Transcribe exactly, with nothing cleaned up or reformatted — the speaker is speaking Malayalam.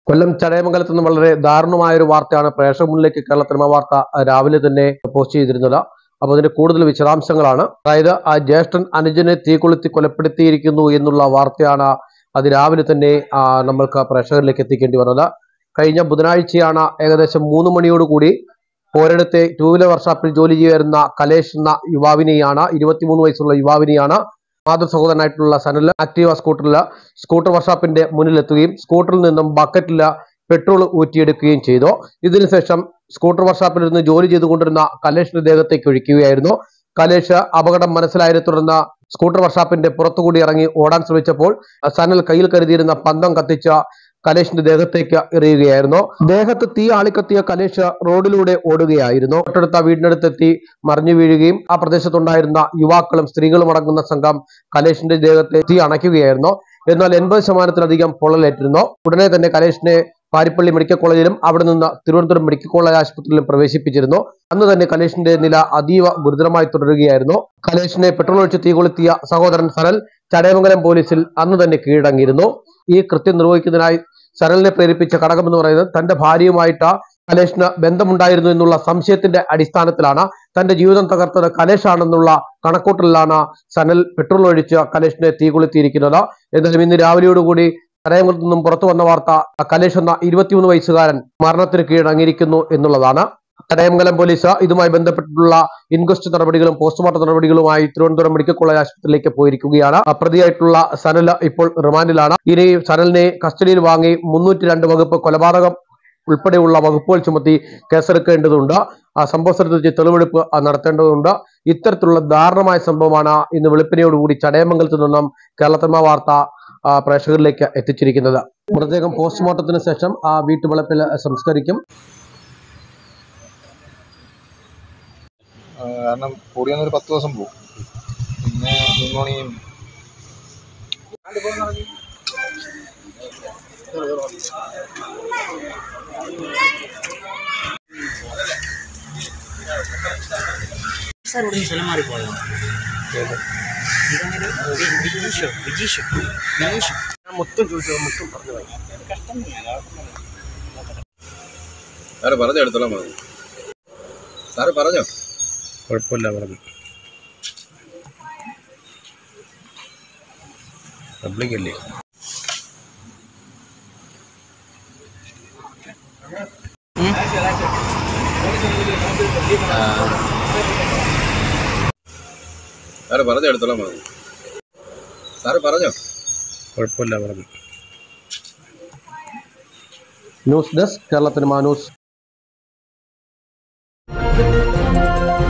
കൊല്ലം ചടയമംഗലത്ത് നിന്ന് വളരെ ദാരുണമായ ഒരു വാർത്തയാണ് പ്രേക്ഷക മുന്നിലേക്ക് കേരള സിനിമ വാർത്ത രാവിലെ തന്നെ പോസ്റ്റ് ചെയ്തിരുന്നത്. അപ്പോൾ അതിന്റെ കൂടുതൽ വിശദാംശങ്ങളാണ്. അതായത് ആ ജ്യേഷ്ഠൻ അനുജനെ തീ കൊളുത്തി കൊലപ്പെടുത്തിയിരിക്കുന്നു എന്നുള്ള വാർത്തയാണ് അത് രാവിലെ തന്നെ നമ്മൾക്ക് പ്രേക്ഷകരിലേക്ക് എത്തിക്കേണ്ടി വന്നത്. കഴിഞ്ഞ ബുധനാഴ്ചയാണ് ഏകദേശം മൂന്ന് മണിയോടുകൂടി പോരടത്തെ ടൂ വീലർ വർക്ക്ഷോപ്പിൽ ജോലി ചെയ്യുന്ന കലേഷ് എന്ന യുവാവിനെയാണ് ഇരുപത്തിമൂന്ന് വയസ്സുള്ള യുവാവിനെയാണ് മാതൃ സഹോദരനായിട്ടുള്ള സനൽ ആക്റ്റീവ സ്കൂട്ടറിൽ സ്കൂട്ടർ വർക്ക്ഷോപ്പിന്റെ മുന്നിലെത്തുകയും സ്കൂട്ടറിൽ നിന്നും ബക്കറ്റിൽ പെട്രോൾ ഊറ്റിയെടുക്കുകയും ചെയ്തു. ഇതിനുശേഷം സ്കൂട്ടർ വർക്ക്ഷോപ്പിൽ നിന്ന് ജോലി ചെയ്തുകൊണ്ടിരുന്ന കലേഷിന്റെ ദേഹത്തേക്ക് ഒഴിക്കുകയായിരുന്നു. കലേഷ് അപകടം മനസ്സിലായതിനെ തുടർന്ന് സ്കൂട്ടർ വർക്ക്ഷോപ്പിന്റെ പുറത്തുകൂടി ഇറങ്ങി ഓടാൻ ശ്രമിച്ചപ്പോൾ സനൽ കയ്യിൽ കരുതിയിരുന്ന പന്തം കത്തിച്ച കലേഷിന്റെ ദേഹത്തേക്ക് എറിയുകയായിരുന്നു. ദേഹത്ത് തീ ആളിക്കത്തിയ കലേഷ് റോഡിലൂടെ ഓടുകയായിരുന്നു. തൊട്ടടുത്ത വീടിനടുത്തെത്തി മറിഞ്ഞു വീഴുകയും ആ പ്രദേശത്തുണ്ടായിരുന്ന യുവാക്കളും സ്ത്രീകളും അടങ്ങുന്ന സംഘം കലേഷിന്റെ ദേഹത്തെ തീ അണയ്ക്കുകയായിരുന്നു. എന്നാൽ എൺപത് ശതമാനത്തിലധികം പൊള്ളലേറ്റിരുന്നു. ഉടനെ തന്നെ കലേഷിനെ പാരിപ്പള്ളി മെഡിക്കൽ കോളേജിലും അവിടെ നിന്ന് തിരുവനന്തപുരം മെഡിക്കൽ കോളേജ് ആശുപത്രിയിലും പ്രവേശിപ്പിച്ചിരുന്നു. അന്ന് തന്നെ കലേഷിന്റെ നില അതീവ ഗുരുതരമായി തുടരുകയായിരുന്നു. കലേഷിനെ പെട്രോൾ ഒഴിച്ച് തീ കൊളുത്തിയ സഹോദരൻ സനൽ ചടയമംഗലം പോലീസിൽ അന്ന് തന്നെ കീഴടങ്ങിയിരുന്നു. ഈ കൃത്യം നിർവഹിക്കുന്നതിനായി സനലിനെ പ്രേരിപ്പിച്ച ഘടകം എന്ന് പറയുന്നത് തന്റെ ഭാര്യയുമായിട്ട് കലേഷിന് ബന്ധമുണ്ടായിരുന്നു എന്നുള്ള സംശയത്തിന്റെ അടിസ്ഥാനത്തിലാണ് തന്റെ ജീവിതം തകർത്തത് കലേഷാണെന്നുള്ള കണക്കൂട്ടലിലാണ് സനൽ പെട്രോൾ ഒഴിച്ച് കലേഷിനെ തീ കൊളുത്തിയിരിക്കുന്നത്. എന്നാലും ഇന്ന് രാവിലെയോടുകൂടി ചടയമംഗലത്തു നിന്നും പുറത്തു വന്ന വാർത്ത കലേഷ് എന്ന ഇരുപത്തിമൂന്ന് വയസ്സുകാരൻ മരണത്തിന് കീഴടങ്ങിയിരിക്കുന്നു എന്നുള്ളതാണ്. ചടയമംഗലം പോലീസ് ഇതുമായി ബന്ധപ്പെട്ടിട്ടുള്ള ഇൻക്വസ്റ്റ് നടപടികളും പോസ്റ്റ്മോർട്ടം നടപടികളുമായി തിരുവനന്തപുരം മെഡിക്കൽ കോളേജ് ആശുപത്രിയിലേക്ക് പോയിരിക്കുകയാണ്. പ്രതിയായിട്ടുള്ള സനൽ ഇപ്പോൾ റിമാൻഡിലാണ്. ഇനി സനലിനെ കസ്റ്റഡിയിൽ വാങ്ങി മുന്നൂറ്റി രണ്ട് വകുപ്പ് കൊലപാതകം ഉൾപ്പെടെയുള്ള വകുപ്പുകൾ ചുമത്തി കേസെടുക്കേണ്ടതുണ്ട്. ആ സംഭവ സ്ഥലത്ത് വെച്ച് തെളിവെടുപ്പ് നടത്തേണ്ടതുണ്ട്. ഇത്തരത്തിലുള്ള ദാരുണമായ സംഭവമാണ് ഇന്ന് വെളുപ്പിനെയോടുകൂടി ചടയമംഗലത്ത് നിന്നും കേരള സിനിമ വാർത്ത പ്രേക്ഷകരിലേക്ക് എത്തിച്ചിരിക്കുന്നത്. മൃതദേഹം പോസ്റ്റ്മോർട്ടത്തിന് ശേഷം ആ വീട്ടുവളപ്പിൽ സംസ്കരിക്കും. കാരണം കൂടിയെന്ന് ഒരു പത്ത് ദിവസം പോകും. പിന്നെ മൂന്നുമണിയും മൊത്തം ചോദിച്ചത് മൊത്തം പറഞ്ഞു സാറ് പറഞ്ഞോ, എടുത്തോളാം മതി. സാറ് പറഞ്ഞോ, കുഴപ്പമില്ല പറഞ്ഞു. പബ്ലിക് അല്ലേ? സാറ് പറഞ്ഞോ, എടുത്തോളാം മതി. സാറ് പറഞ്ഞോ, കുഴപ്പമില്ല പറഞ്ഞു. News desk Kerala cinema news.